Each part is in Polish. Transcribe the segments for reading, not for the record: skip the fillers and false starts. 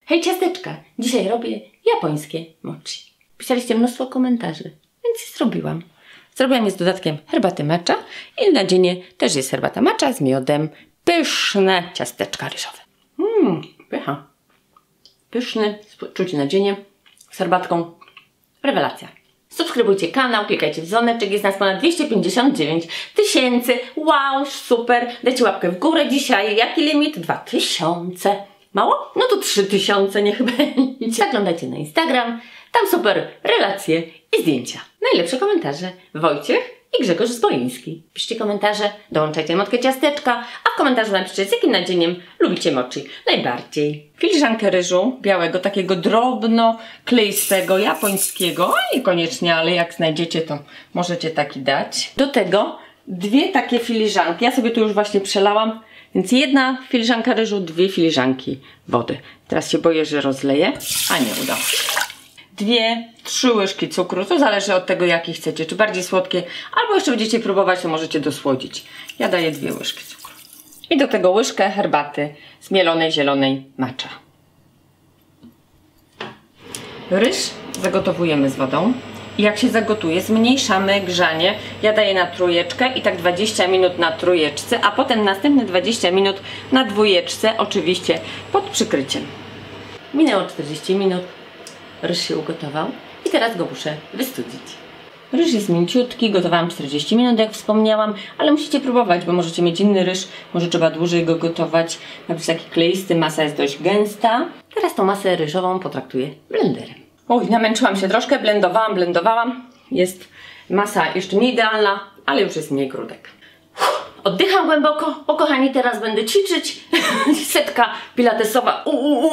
Hej ciasteczka! Dzisiaj robię japońskie mochi. Pisaliście mnóstwo komentarzy, więc je zrobiłam. Zrobiłam je z dodatkiem herbaty matcha i na dzień też jest herbata matcha z miodem. Pyszne ciasteczka ryżowe. Pycha. Pyszny, czuć nadzienie z herbatką. Rewelacja. Subskrybujcie kanał, klikajcie w dzwoneczek, jest nas ponad 259 000. Wow, super. Dajcie łapkę w górę dzisiaj. Jaki limit? 2000. Mało? No to 3000 niech będzie. Zaglądajcie na Instagram, tam super relacje i zdjęcia. Najlepsze komentarze Wojciech i Grzegorz Zboliński. Piszcie komentarze, dołączajcie motkę ciasteczka, a w komentarzu napiszcie, z jakim nadzieniem lubicie mochi najbardziej. Filiżankę ryżu białego, takiego drobno kleistego, japońskiego, a niekoniecznie, ale jak znajdziecie, to możecie taki dać. Do tego dwie takie filiżanki, ja sobie tu już właśnie przelałam, więc jedna filiżanka ryżu, dwie filiżanki wody. Teraz się boję, że rozleję, a nie udało się. 2-3 łyżki cukru, to zależy od tego, jaki chcecie, czy bardziej słodkie, albo jeszcze będziecie próbować, to możecie dosłodzić. Ja daję 2 łyżki cukru. I do tego łyżkę herbaty zmielonej zielonej matcha. Ryż zagotowujemy z wodą. I jak się zagotuje, zmniejszamy grzanie. Ja daję na trójeczkę i tak 20 minut na trójeczce, a potem następne 20 minut na dwójeczce, oczywiście pod przykryciem. Minęło 40 minut. Ryż się ugotował i teraz go muszę wystudzić. Ryż jest mięciutki, gotowałam 40 minut, jak wspomniałam, ale musicie próbować, bo możecie mieć inny ryż, może trzeba dłużej go gotować. Ma być taki kleisty, masa jest dość gęsta. Teraz tą masę ryżową potraktuję blenderem. Oj, namęczyłam się troszkę, blendowałam. Jest masa jeszcze nie idealna, ale już jest mniej grudek. Oddycham głęboko, bo kochani, teraz będę ćwiczyć. Setka pilatesowa.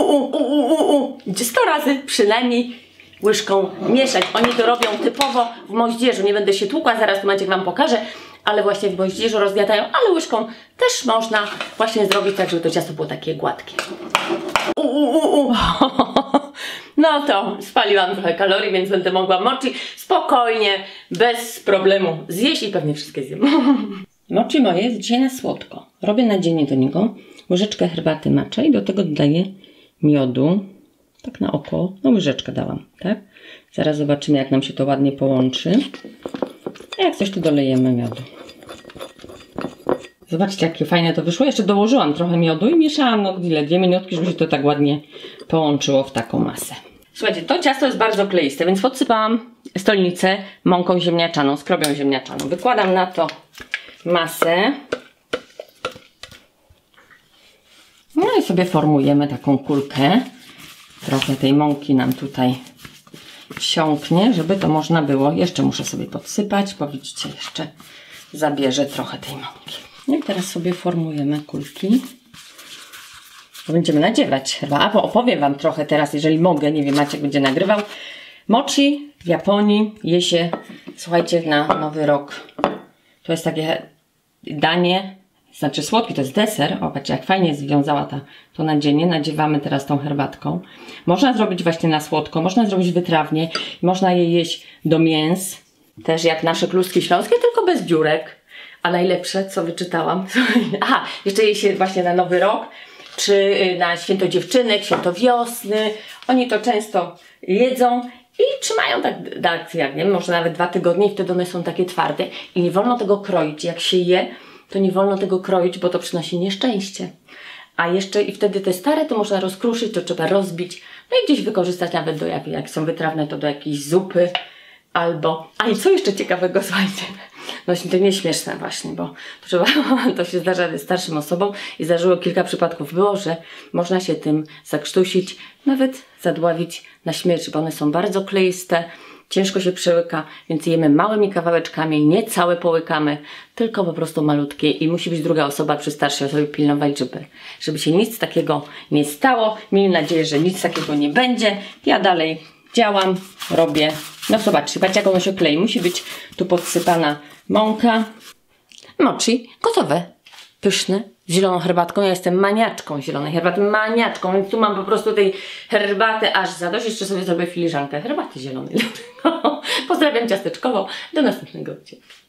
100 razy przynajmniej łyżką mieszać. Oni to robią typowo w moździerzu. Nie będę się tłukła, zaraz tu Maciek wam pokaże, ale właśnie w moździerzu rozgniatają, ale łyżką też można właśnie zrobić tak, żeby to ciasto było takie gładkie. No to spaliłam trochę kalorii, więc będę mogła mochi spokojnie, bez problemu zjeść i pewnie wszystkie zjem. Mochi moje jest dzisiaj na słodko. Robię nadzienie do niego łyżeczkę herbaty matcha i do tego dodaję miodu. Tak na oko, no łyżeczkę dałam, tak? Zaraz zobaczymy, jak nam się to ładnie połączy. A jak coś, to dolejemy miodu. Zobaczcie, jakie fajne to wyszło. Jeszcze dołożyłam trochę miodu i mieszałam, no ile, 2 minutki, żeby się to tak ładnie połączyło w taką masę. Słuchajcie, to ciasto jest bardzo kleiste, więc podsypałam stolnicę mąką ziemniaczaną, skrobią ziemniaczaną. Wykładam na to masę. No i sobie formujemy taką kulkę. Trochę tej mąki nam tutaj wsiąknie, żeby to można było. Jeszcze muszę sobie podsypać, bo widzicie, jeszcze zabierze trochę tej mąki. No i teraz sobie formujemy kulki. Będziemy nadziewać chyba, albo opowiem wam trochę teraz, jeżeli mogę, nie wiem, Maciek będzie nagrywał. Mochi w Japonii je się, słuchajcie, na Nowy Rok. To jest takie danie, znaczy słodki, to jest deser. O, patrzcie, jak fajnie związała to nadzienie. Nadziewamy teraz tą herbatką. Można zrobić właśnie na słodko, można zrobić wytrawnie. Można je jeść do mięs, też jak nasze kluski śląskie, tylko bez dziurek. A najlepsze, co wyczytałam, aha, jeszcze je się właśnie na Nowy Rok, czy na święto dziewczynek, święto wiosny. Oni to często jedzą i trzymają tak jak nie wiem, może nawet 2 tygodnie i wtedy one są takie twarde i nie wolno tego kroić. Jak się je, to nie wolno tego kroić, bo to przynosi nieszczęście. A jeszcze i wtedy te stare to można rozkruszyć, to trzeba rozbić, no i gdzieś wykorzystać nawet do jak są wytrawne, to do jakiejś zupy albo... A i co jeszcze ciekawego, słuchajcie, no to nie śmieszne właśnie, bo to się zdarza starszym osobom i zdarzyło kilka przypadków było, że można się tym zakrztusić, nawet zadławić na śmierć, bo one są bardzo kleiste, ciężko się przełyka, więc jemy małymi kawałeczkami, nie całe połykamy, tylko po prostu malutkie i musi być druga osoba przy starszej osobie pilnować, żeby się nic takiego nie stało. Miejmy nadzieję, że nic takiego nie będzie. Ja dalej działam, robię. No zobaczcie, patrzcie, jak ono się klei. Musi być tu podsypana mąka. Mochi gotowe. Pyszne, z zieloną herbatką. Ja jestem maniaczką zielonej herbaty, maniaczką, więc tu mam po prostu tej herbaty aż za dość. Jeszcze sobie zrobię filiżankę herbaty zielonej. Pozdrawiam ciasteczkowo. Do następnego odcinka.